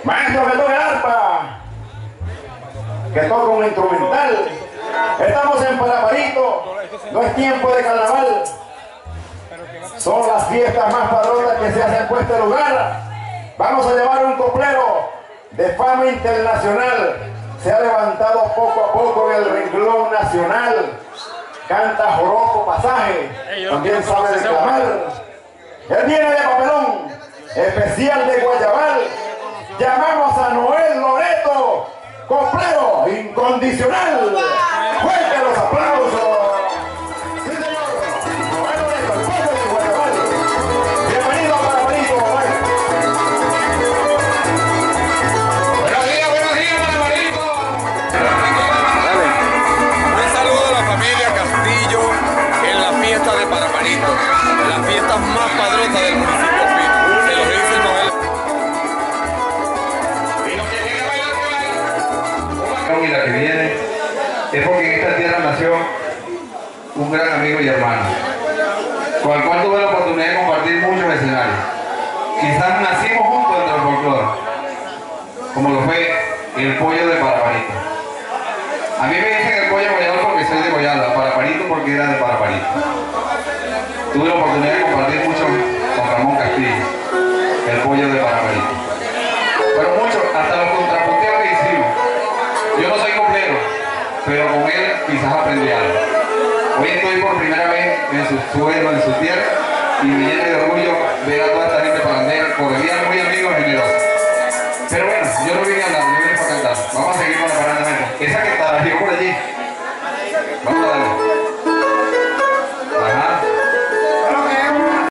Maestro que toque arpa, que toca un instrumental. Estamos en Paraparito, no es tiempo de carnaval. Son las fiestas más padronas que se hacen en este lugar. Vamos a llevar un coplero de fama internacional. Se ha levantado poco a poco en el renglón nacional. Canta joropo pasaje, también sabe declamar. Él viene de Papelón, especial de Guayabal. Llamamos a Noel Loreto, coplero incondicional. ¡Fuerte los aplausos! ¡Sí, señor! Noel Loreto, el pueblo de Guayabal. Bienvenido a Paraparito. Buenos días, Paraparito. Un saludo a la familia Castillo en la fiesta de Paraparito, las fiestas más padronas del municipio Pino. Se los dice Noel. Y la que viene es porque en esta tierra nació un gran amigo y hermano, con el cual tuve la oportunidad de compartir muchos escenarios. Quizás nacimos juntos dentro del folclore, como lo fue el pollo de Paraparito. A mí me dicen el pollo de Goyala porque soy de Goyala, Paraparito porque era de Paraparito. Tuve la oportunidad de compartir mucho con Ramón Castillo, el pollo de Paraparito. Pero mucho, hasta los contrapunteos que hicimos. Yo no soy coplero, pero con él quizás aprendí algo. Hoy estoy por primera vez en su suelo, en su tierra, y me llena de orgullo ver a toda esta gente parandera, porque había muy amigos generosos. Pero bueno, yo no vine a hablar, yo vine para cantar. Vamos a seguir con la paranda. Esa que está por allí.